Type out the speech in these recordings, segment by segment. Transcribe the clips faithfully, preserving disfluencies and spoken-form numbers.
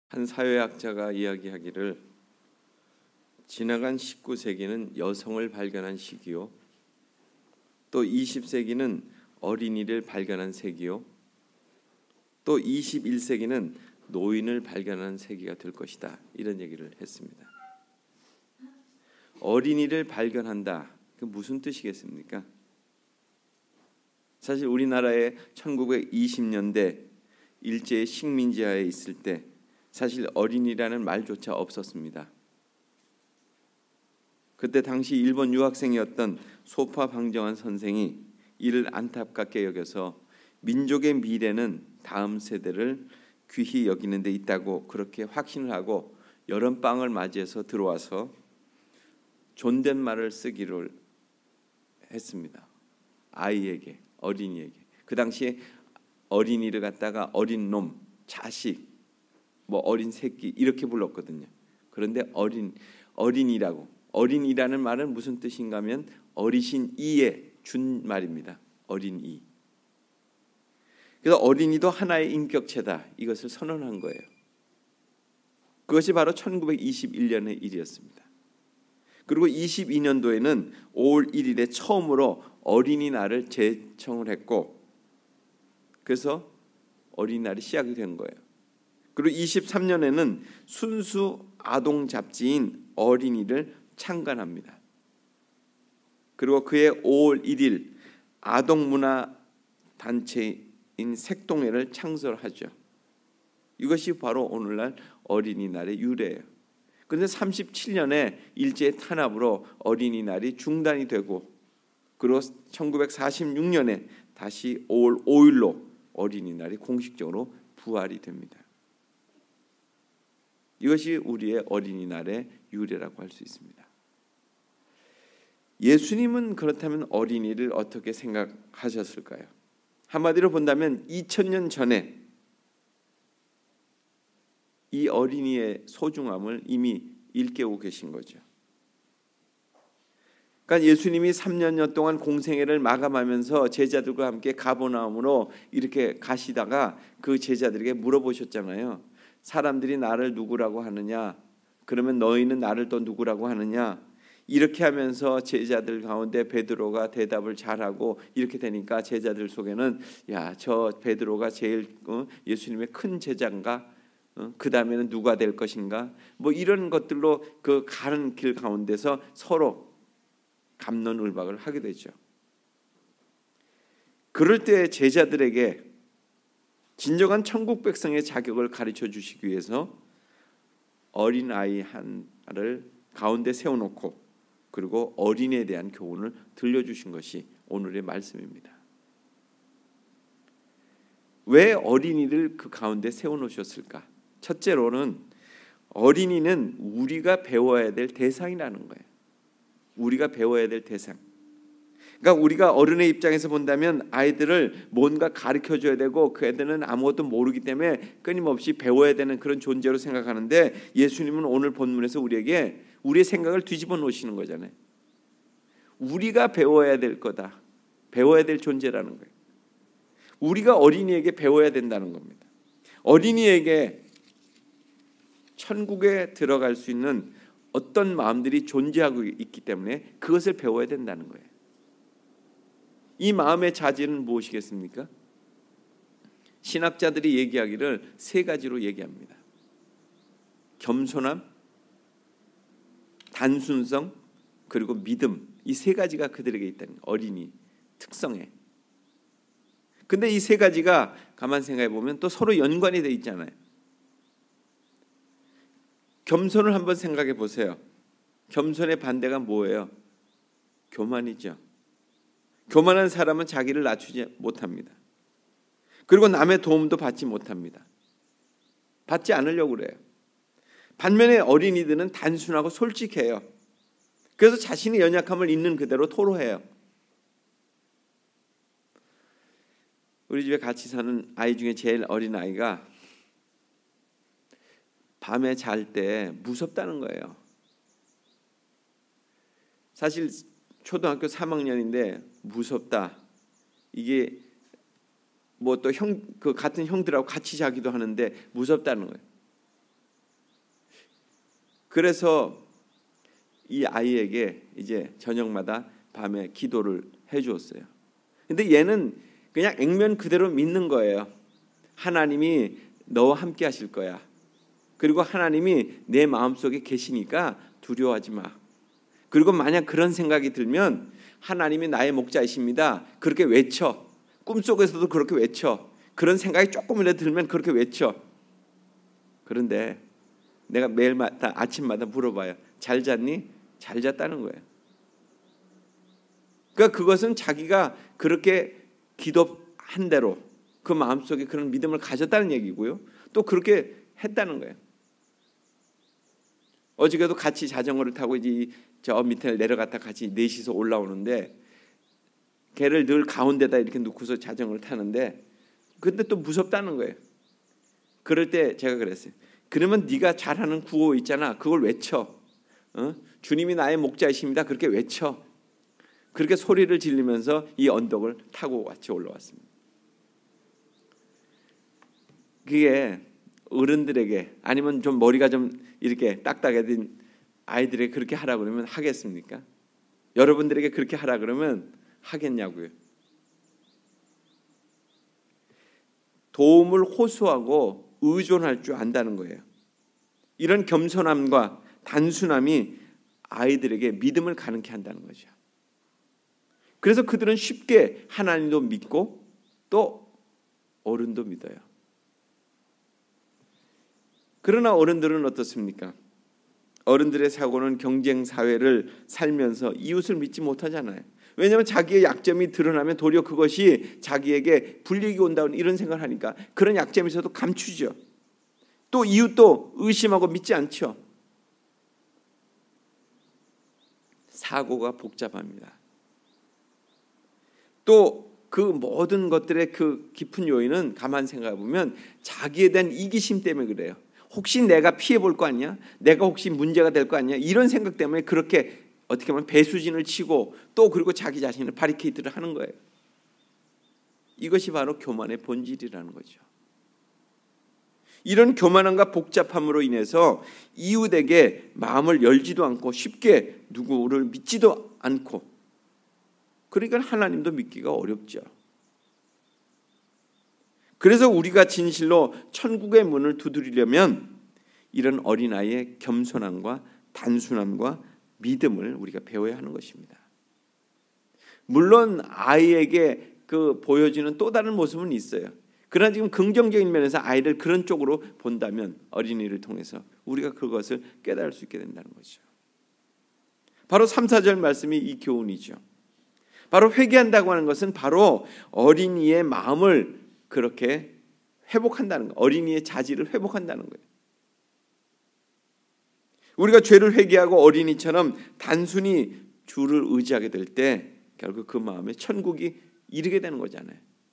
한 사회학자가 이야기하기를 지나간 십구 세기는 여성을 발견한 시기요, 또 이십 세기는 어린이를 발견한 세기요, 또 이십일 세기는 노인을 발견한 세기가 될 것이다, 이런 얘기를 했습니다. 어린이를 발견한다, 그 무슨 뜻이겠습니까? 사실 우리나라의 천구백이십 년대 일제의 식민지하에 있을 때 사실 어린이라는 말조차 없었습니다. 그때 당시 일본 유학생이었던 소파 방정환 선생이 이를 안타깝게 여겨서 민족의 미래는 다음 세대를 귀히 여기는 데 있다고 그렇게 확신을 하고 여름방을 맞이해서 들어와서 존댓말을 쓰기를 했습니다. 아이에게, 어린이에게. 그 당시에 어린이를 갖다가 어린 놈, 자식, 뭐 어린 새끼 이렇게 불렀거든요. 그런데 어린 어린이라고, 어린이라는 말은 무슨 뜻인가 하면 어리신 이의 준 말입니다. 어린이. 그래서 어린이도 하나의 인격체다, 이것을 선언한 거예요. 그것이 바로 천구백이십일 년의 일이었습니다. 그리고 이십이 년도에는 오월 일일에 처음으로 어린이날을 제청을 했고, 그래서 어린이날이 시작이 된 거예요. 그리고 이십삼 년에는 순수 아동 잡지인 어린이를 창간합니다. 그리고 그해 오월 일일 아동문화 단체인 색동회를 창설하죠. 이것이 바로 오늘날 어린이날의 유래예요. 그런데 삼십칠 년에 일제의 탄압으로 어린이날이 중단이 되고, 그리고 천구백사십육 년에 다시 오월 오일로 어린이날이 공식적으로 부활이 됩니다. 이것이 우리의 어린이날의 유래라고 할 수 있습니다. 예수님은 그렇다면 어린이를 어떻게 생각하셨을까요? 한마디로 본다면 이천 년 전에 이 어린이의 소중함을 이미 일깨우고 계신 거죠. 그러니까 예수님이 삼 년여 동안 공생애를 마감하면서 제자들과 함께 가버나움으로 이렇게 가시다가 그 제자들에게 물어보셨잖아요. 사람들이 나를 누구라고 하느냐? 그러면 너희는 나를 또 누구라고 하느냐? 이렇게 하면서 제자들 가운데 베드로가 대답을 잘하고 이렇게 되니까 제자들 속에는 야, 저 베드로가 제일 어, 예수님의 큰 제자인가? 어, 그 다음에는 누가 될 것인가? 뭐 이런 것들로 그 가는 길 가운데서 서로 갑론을박을 하게 되죠. 그럴 때 제자들에게 진정한 천국 백성의 자격을 가르쳐 주시기 위해서 어린아이 하나를 가운데 세워놓고 그리고 어린이에 대한 교훈을 들려주신 것이 오늘의 말씀입니다. 왜 어린이를 그 가운데 세워놓으셨을까? 첫째로는 어린이는 우리가 배워야 될 대상이라는 거예요. 우리가 배워야 될 대상. 그러니까 우리가 어른의 입장에서 본다면 아이들을 뭔가 가르쳐줘야 되고 그 애들은 아무것도 모르기 때문에 끊임없이 배워야 되는 그런 존재로 생각하는데, 예수님은 오늘 본문에서 우리에게 우리의 생각을 뒤집어 놓으시는 거잖아요. 우리가 배워야 될 거다. 배워야 될 존재라는 거예요. 우리가 어린이에게 배워야 된다는 겁니다. 어린이에게 천국에 들어갈 수 있는 어떤 마음들이 존재하고 있기 때문에 그것을 배워야 된다는 거예요. 이 마음의 자질은 무엇이겠습니까? 신학자들이 얘기하기를 세 가지로 얘기합니다. 겸손함, 단순성, 그리고 믿음. 이 세 가지가 그들에게 있다는 거예요. 어린이 특성에. 근데 이 세 가지가 가만 생각해 보면 또 서로 연관이 돼 있잖아요. 겸손을 한번 생각해 보세요. 겸손의 반대가 뭐예요? 교만이죠. 교만한 사람은 자기를 낮추지 못합니다. 그리고 남의 도움도 받지 못합니다. 받지 않으려고 그래요. 반면에 어린이들은 단순하고 솔직해요. 그래서 자신의 연약함을 있는 그대로 토로해요. 우리 집에 같이 사는 아이 중에 제일 어린 아이가 밤에 잘 때 무섭다는 거예요. 사실 초등학교 삼 학년인데 무섭다. 이게 뭐 또 형 그 같은 형들하고 같이 자기도 하는데 무섭다는 거예요. 그래서 이 아이에게 이제 저녁마다 밤에 기도를 해 주었어요. 근데 얘는 그냥 액면 그대로 믿는 거예요. 하나님이 너와 함께 하실 거야. 그리고 하나님이 내 마음속에 계시니까 두려워하지 마. 그리고 만약 그런 생각이 들면 하나님이 나의 목자이십니다. 그렇게 외쳐. 꿈속에서도 그렇게 외쳐. 그런 생각이 조금이라도 들면 그렇게 외쳐. 그런데 내가 매일마다 아침마다 물어봐요. 잘 잤니? 잘 잤다는 거예요. 그러니까 그것은 자기가 그렇게 기도한 대로 그 마음속에 그런 믿음을 가졌다는 얘기고요. 또 그렇게 했다는 거예요. 어저께도 같이 자전거를 타고 이제 저 밑에 내려갔다 같이 넷이서 올라오는데 걔를 늘 가운데다 이렇게 놓고서 자전거를 타는데 근데 또 무섭다는 거예요. 그럴 때 제가 그랬어요. 그러면 네가 잘하는 구호 있잖아. 그걸 외쳐. 어? 주님이 나의 목자이십니다. 그렇게 외쳐. 그렇게 소리를 지르면서 이 언덕을 타고 같이 올라왔습니다. 그게 어른들에게 아니면 좀 머리가 좀 이렇게 딱딱해진 아이들에게 그렇게 하라 그러면 하겠습니까? 여러분들에게 그렇게 하라 그러면 하겠냐고요. 도움을 호소하고 의존할 줄 안다는 거예요. 이런 겸손함과 단순함이 아이들에게 믿음을 가능케 한다는 거죠. 그래서 그들은 쉽게 하나님도 믿고 또 어른도 믿어요. 그러나 어른들은 어떻습니까? 어른들의 사고는 경쟁 사회를 살면서 이웃을 믿지 못하잖아요. 왜냐하면 자기의 약점이 드러나면 도리어 그것이 자기에게 불이익이 온다는 이런 생각을 하니까 그런 약점이 있어도 감추죠. 또 이웃도 의심하고 믿지 않죠. 사고가 복잡합니다. 또 그 모든 것들의 그 깊은 요인은 가만 생각해 보면 자기에 대한 이기심 때문에 그래요. 혹시 내가 피해 볼 거 아니야? 내가 혹시 문제가 될 거 아니야? 이런 생각 때문에 그렇게 어떻게 보면 배수진을 치고 또 그리고 자기 자신을 바리케이트를 하는 거예요. 이것이 바로 교만의 본질이라는 거죠. 이런 교만함과 복잡함으로 인해서 이웃에게 마음을 열지도 않고 쉽게 누구를 믿지도 않고 그러니까 하나님도 믿기가 어렵죠. 그래서 우리가 진실로 천국의 문을 두드리려면 이런 어린아이의 겸손함과 단순함과 믿음을 우리가 배워야 하는 것입니다. 물론 아이에게 그 보여지는 또 다른 모습은 있어요. 그러나 지금 긍정적인 면에서 아이를 그런 쪽으로 본다면 어린이를 통해서 우리가 그것을 깨달을 수 있게 된다는 거죠. 바로 삼, 사 절 말씀이 이 교훈이죠. 바로 회개한다고 하는 것은 바로 어린이의 마음을 그렇게 회복한다는 거, 어린이의 자질을 회복한다는 거예요. 우리가 죄를 회개하고 어린이처럼 단순히 주를 의지하게 될 때 결국 그 마음에 천국이 이르게 되는 거잖아요.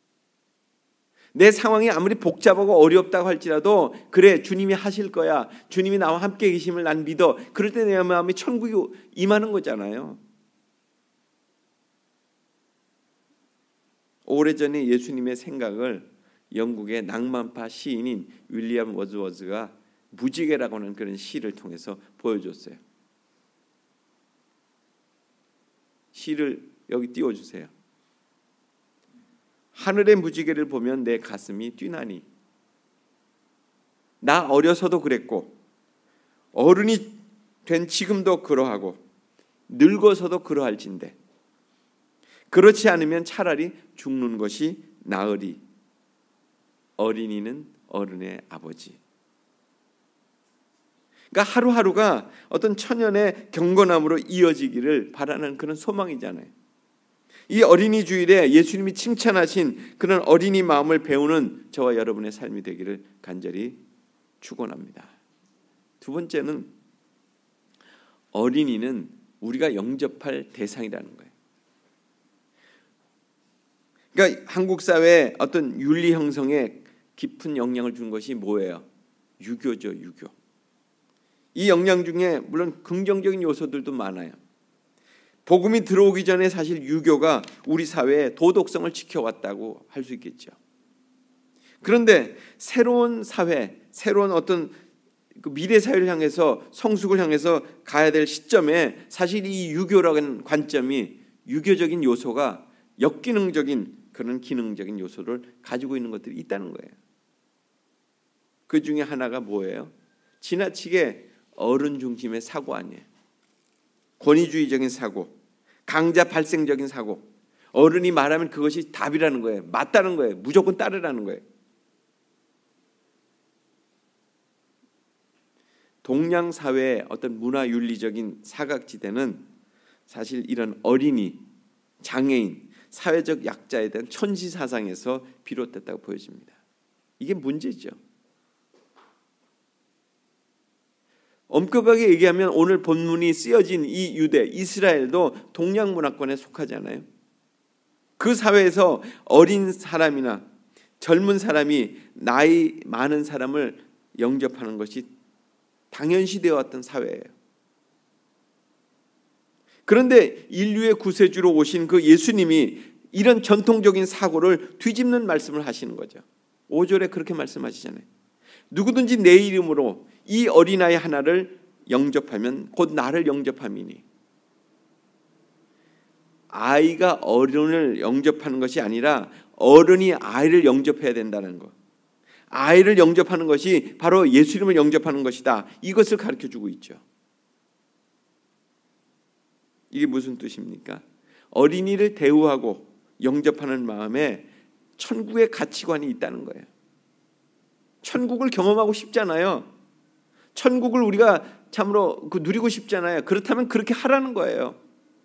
내 상황이 아무리 복잡하고 어렵다고 할지라도 그래 주님이 하실 거야. 주님이 나와 함께 계심을 난 믿어. 그럴 때 내 마음에 천국이 임하는 거잖아요. 오래전에 예수님의 생각을 영국의 낭만파 시인인 윌리엄 워즈워즈가 무지개라고 하는 그런 시를 통해서 보여줬어요. 시를 여기 띄워주세요. 하늘의 무지개를 보면 내 가슴이 뛰나니 나 어려서도 그랬고 어른이 된 지금도 그러하고 늙어서도 그러할진대 그렇지 않으면 차라리 죽는 것이 나으리. 어린이는 어른의 아버지. 그러니까 하루하루가 어떤 천연의 경건함으로 이어지기를 바라는 그런 소망이잖아요. 이 어린이 주일에 예수님이 칭찬하신 그런 어린이 마음을 배우는 저와 여러분의 삶이 되기를 간절히 축원합니다. 두 번째는 어린이는 우리가 영접할 대상이라는 거예요. 그러니까 한국 사회에 어떤 윤리 형성에 깊은 영향을 준 것이 뭐예요? 유교죠, 유교. 이 영향 중에 물론 긍정적인 요소들도 많아요. 복음이 들어오기 전에 사실 유교가 우리 사회의 도덕성을 지켜왔다고 할 수 있겠죠. 그런데 새로운 사회, 새로운 어떤 그 미래 사회를 향해서 성숙을 향해서 가야 될 시점에 사실 이 유교라는 관점이 유교적인 요소가 역기능적인 그런 기능적인 요소를 가지고 있는 것들이 있다는 거예요. 그 중에 하나가 뭐예요? 지나치게 어른 중심의 사고 아니에요. 권위주의적인 사고, 강자 발생적인 사고. 어른이 말하면 그것이 답이라는 거예요. 맞다는 거예요. 무조건 따르라는 거예요. 동양 사회의 어떤 문화 윤리적인 사각지대는 사실 이런 어린이, 장애인, 사회적 약자에 대한 천시 사상에서 비롯됐다고 보여집니다. 이게 문제죠. 엄격하게 얘기하면 오늘 본문이 쓰여진 이 유대, 이스라엘도 동양 문화권에 속하잖아요. 그 사회에서 어린 사람이나 젊은 사람이 나이 많은 사람을 영접하는 것이 당연시되어 왔던 사회예요. 그런데 인류의 구세주로 오신 그 예수님이 이런 전통적인 사고를 뒤집는 말씀을 하시는 거죠. 오 절에 그렇게 말씀하시잖아요. 누구든지 내 이름으로 이 어린아이 하나를 영접하면 곧 나를 영접함이니. 아이가 어른을 영접하는 것이 아니라 어른이 아이를 영접해야 된다는 것. 아이를 영접하는 것이 바로 예수 이름을 영접하는 것이다. 이것을 가르쳐주고 있죠. 이게 무슨 뜻입니까? 어린이를 대우하고 영접하는 마음에 천국의 가치관이 있다는 거예요. 천국을 경험하고 싶잖아요. 천국을 우리가 참으로 누리고 싶잖아요. 그렇다면 그렇게 하라는 거예요.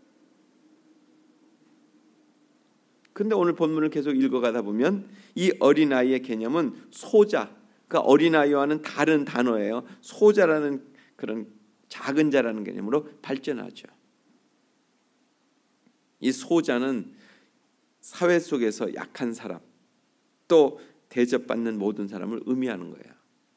근데 오늘 본문을 계속 읽어가다 보면 이 어린아이의 개념은 소자, 그러니까 어린아이와는 다른 단어예요. 소자라는 그런 작은 자라는 개념으로 발전하죠. 이 소자는 사회 속에서 약한 사람, 또 대접받는 모든 사람을 의미하는 거예요.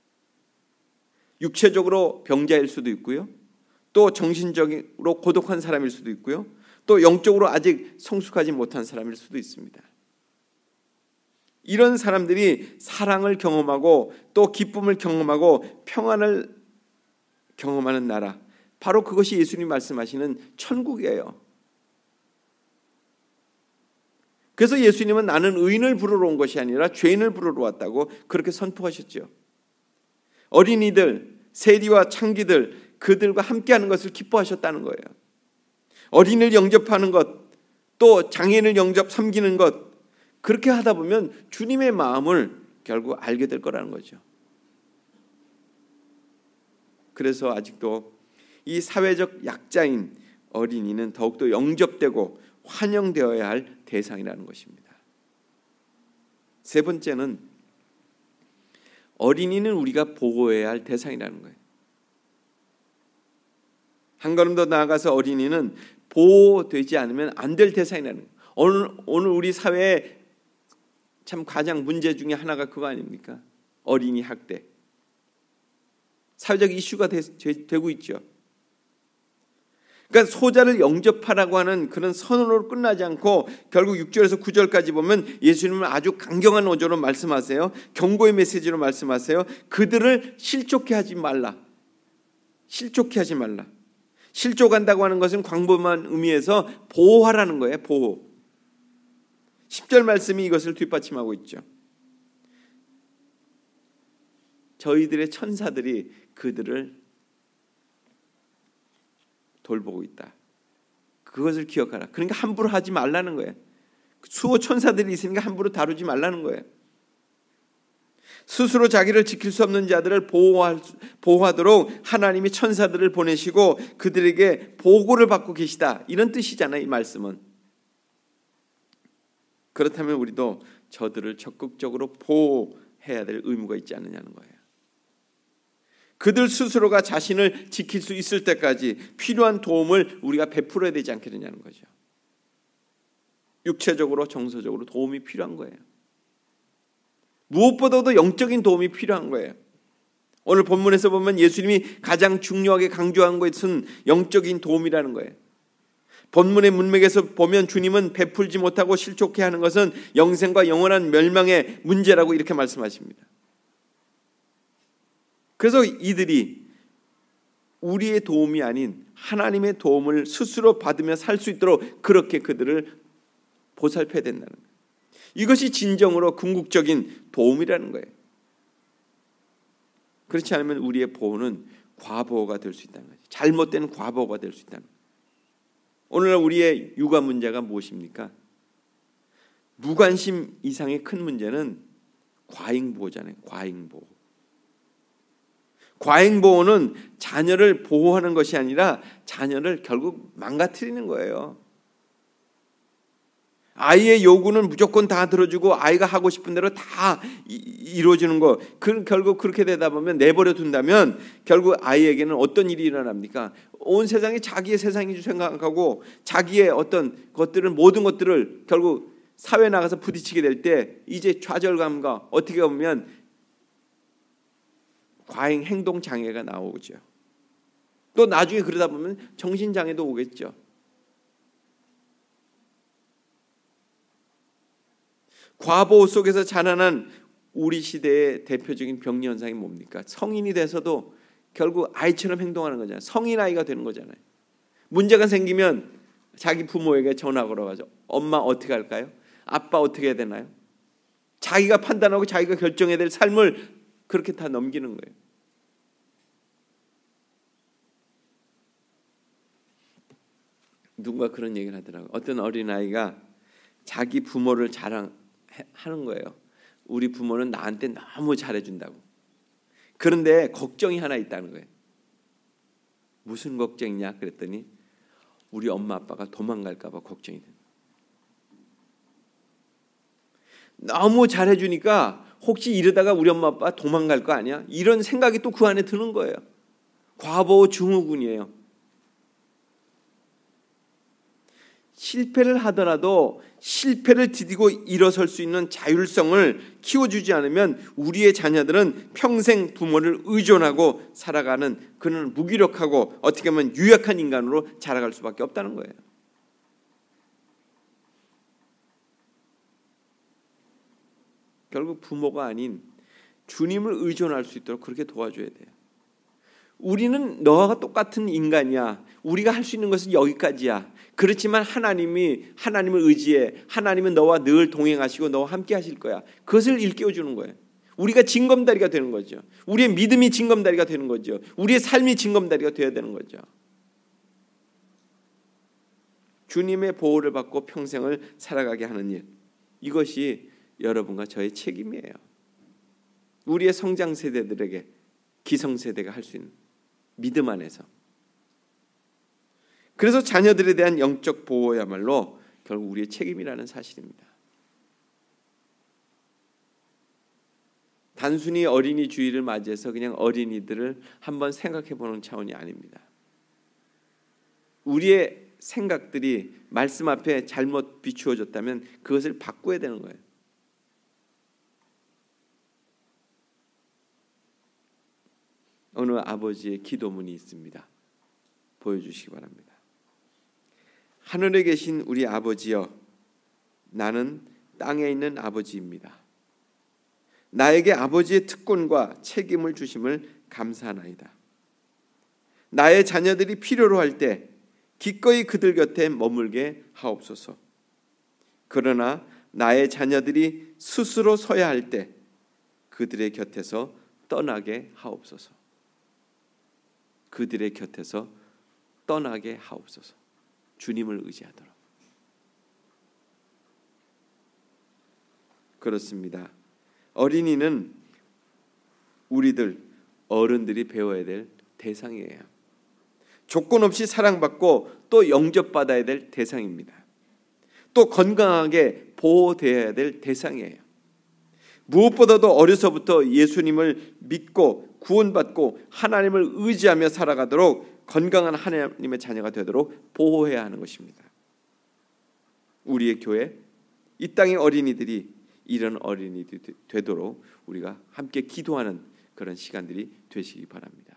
육체적으로 병자일 수도 있고요. 또 정신적으로 고독한 사람일 수도 있고요. 또 영적으로 아직 성숙하지 못한 사람일 수도 있습니다. 이런 사람들이 사랑을 경험하고 또 기쁨을 경험하고 평안을 경험하는 나라, 바로 그것이 예수님이 말씀하시는 천국이에요. 그래서 예수님은 나는 의인을 부르러 온 것이 아니라 죄인을 부르러 왔다고 그렇게 선포하셨죠. 어린이들, 세리와 창기들, 그들과 함께하는 것을 기뻐하셨다는 거예요. 어린이를 영접하는 것, 또 장애인을 영접 섬기는 것, 그렇게 하다 보면 주님의 마음을 결국 알게 될 거라는 거죠. 그래서 아직도 이 사회적 약자인 어린이는 더욱더 영접되고 환영되어야 할 대상이라는 것입니다. 세 번째는 어린이는 우리가 보호해야 할 대상이라는 거예요. 한 걸음 더 나아가서 어린이는 보호되지 않으면 안 될 대상이라는 거예요. 오늘, 오늘 우리 사회에 참 가장 문제 중에 하나가 그거 아닙니까? 어린이 학대. 사회적 이슈가 되, 되고 있죠. 그러니까 소자를 영접하라고 하는 그런 선언으로 끝나지 않고 결국 육 절에서 구 절까지 보면 예수님은 아주 강경한 어조로 말씀하세요. 경고의 메시지로 말씀하세요. 그들을 실족해 하지 말라. 실족해 하지 말라. 실족한다고 하는 것은 광범한 의미에서 보호하라는 거예요. 보호. 십 절 말씀이 이것을 뒷받침하고 있죠. 저희들의 천사들이 그들을 돌보고 있다. 그것을 기억하라. 그러니까 함부로 하지 말라는 거예요. 수호 천사들이 있으니까 함부로 다루지 말라는 거예요. 스스로 자기를 지킬 수 없는 자들을 보호할, 보호하도록 하나님이 천사들을 보내시고 그들에게 보고를 받고 계시다. 이런 뜻이잖아요. 이 말씀은. 그렇다면 우리도 저들을 적극적으로 보호해야 될 의무가 있지 않느냐는 거예요. 그들 스스로가 자신을 지킬 수 있을 때까지 필요한 도움을 우리가 베풀어야 되지 않겠느냐는 거죠. 육체적으로 정서적으로 도움이 필요한 거예요. 무엇보다도 영적인 도움이 필요한 거예요. 오늘 본문에서 보면 예수님이 가장 중요하게 강조한 것은 영적인 도움이라는 거예요. 본문의 문맥에서 보면 주님은 베풀지 못하고 실족해 하는 것은 영생과 영원한 멸망의 문제라고 이렇게 말씀하십니다. 그래서 이들이 우리의 도움이 아닌 하나님의 도움을 스스로 받으며 살 수 있도록 그렇게 그들을 보살펴야 된다는 거예요. 이것이 진정으로 궁극적인 도움이라는 거예요. 그렇지 않으면 우리의 보호는 과보호가 될 수 있다는 거죠. 잘못된 과보호가 될 수 있다는 거예요. 오늘날 우리의 육아 문제가 무엇입니까? 무관심 이상의 큰 문제는 과잉보호잖아요. 과잉보호. 과잉보호는 자녀를 보호하는 것이 아니라 자녀를 결국 망가뜨리는 거예요. 아이의 요구는 무조건 다 들어주고 아이가 하고 싶은 대로 다 이루어지는 거. 그, 결국 그렇게 되다 보면 내버려 둔다면 결국 아이에게는 어떤 일이 일어납니까? 온 세상이 자기의 세상인 줄 생각하고 자기의 어떤 것들을 모든 것들을 결국 사회에 나가서 부딪히게 될 때 이제 좌절감과 어떻게 보면 과잉 행동 장애가 나오죠. 또 나중에 그러다 보면 정신 장애도 오겠죠. 과보호 속에서 자라난 우리 시대의 대표적인 병리 현상이 뭡니까? 성인이 돼서도 결국 아이처럼 행동하는 거잖아요. 성인 아이가 되는 거잖아요. 문제가 생기면 자기 부모에게 전화 걸어가지고 엄마 어떻게 할까요? 아빠 어떻게 해야 되나요? 자기가 판단하고 자기가 결정해야 될 삶을 그렇게 다 넘기는 거예요. 누군가 그런 얘기를 하더라고요. 어떤 어린아이가 자기 부모를 자랑하는 거예요. 우리 부모는 나한테 너무 잘해준다고. 그런데 걱정이 하나 있다는 거예요. 무슨 걱정이냐 그랬더니 우리 엄마 아빠가 도망갈까 봐 걱정이 된다. 너무 잘해주니까 혹시 이러다가 우리 엄마 아빠 도망갈 거 아니야? 이런 생각이 또 그 안에 드는 거예요. 과보호 증후군이에요. 실패를 하더라도 실패를 디디고 일어설 수 있는 자율성을 키워주지 않으면 우리의 자녀들은 평생 부모를 의존하고 살아가는 그는 무기력하고 어떻게 보면 유약한 인간으로 자라갈 수밖에 없다는 거예요. 결국 부모가 아닌 주님을 의존할 수 있도록 그렇게 도와줘야 돼요. 우리는 너와 똑같은 인간이야. 우리가 할 수 있는 것은 여기까지야. 그렇지만 하나님이 하나님을 의지해. 하나님은 너와 늘 동행하시고 너와 함께 하실 거야. 그것을 일깨워주는 거예요. 우리가 징검다리가 되는 거죠. 우리의 믿음이 징검다리가 되는 거죠. 우리의 삶이 징검다리가 되어야 되는 거죠. 주님의 보호를 받고 평생을 살아가게 하는 일, 이것이 여러분과 저의 책임이에요. 우리의 성장 세대들에게, 기성세대가 할 수 있는 믿음 안에서. 그래서 자녀들에 대한 영적 보호야말로 결국 우리의 책임이라는 사실입니다. 단순히 어린이 주일을 맞이해서 그냥 어린이들을 한번 생각해 보는 차원이 아닙니다. 우리의 생각들이 말씀 앞에 잘못 비추어졌다면 그것을 바꿔야 되는 거예요. 어느 아버지의 기도문이 있습니다. 보여주시기 바랍니다. 하늘에 계신 우리 아버지여, 나는 땅에 있는 아버지입니다. 나에게 아버지의 특권과 책임을 주심을 감사하나이다. 나의 자녀들이 필요로 할 때 기꺼이 그들 곁에 머물게 하옵소서. 그러나 나의 자녀들이 스스로 서야 할 때 그들의 곁에서 떠나게 하옵소서. 그들의 곁에서 떠나게 하옵소서. 주님을 의지하도록. 그렇습니다. 어린이는 우리들 어른들이 배워야 될 대상이에요. 조건 없이 사랑받고 또 영접받아야 될 대상입니다. 또 건강하게 보호되어야 될 대상이에요. 무엇보다도 어려서부터 예수님을 믿고 구원받고 하나님을 의지하며 살아가도록 건강한 하나님의 자녀가 되도록 보호해야 하는 것입니다. 우리의 교회, 이 땅의 어린이들이 이런 어린이들이 되도록 우리가 함께 기도하는 그런 시간들이 되시기 바랍니다.